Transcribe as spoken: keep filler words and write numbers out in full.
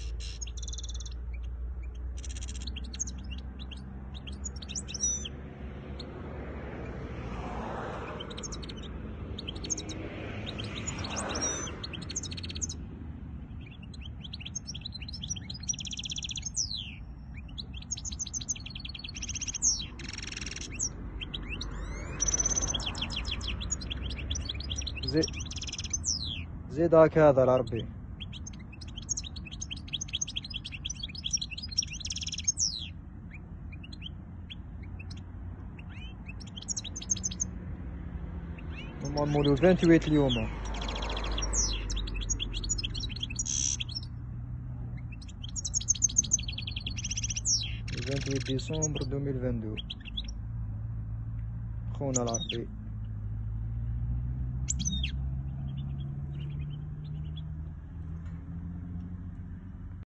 زيد زيد هاك هذا العربي. هما مولو ثمانية وعشرين اليوم، ثمانية وعشرين ديسمبر ألفين واثنين وعشرين. خونا العربي.